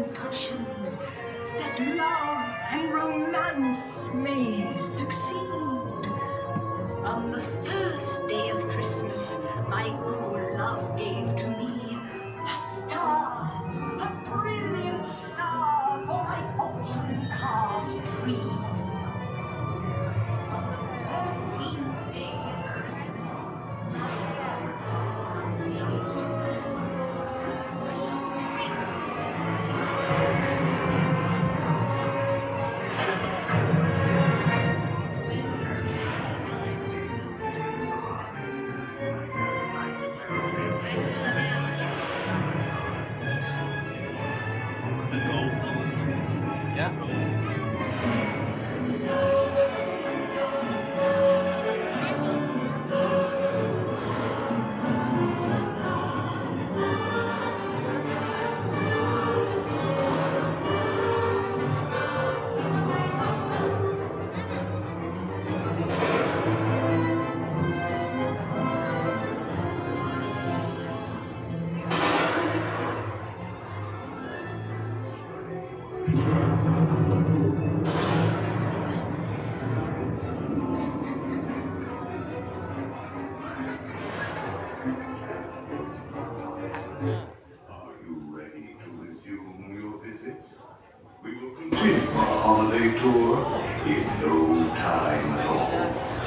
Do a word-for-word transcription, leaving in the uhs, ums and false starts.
touches, that love and romance may succeed. On the first day of Christmas, my cool love gave to me a star, a brilliant star for my fortune card to read. On the thirteenth day of Christmas, We will continue our holiday tour in no time at all.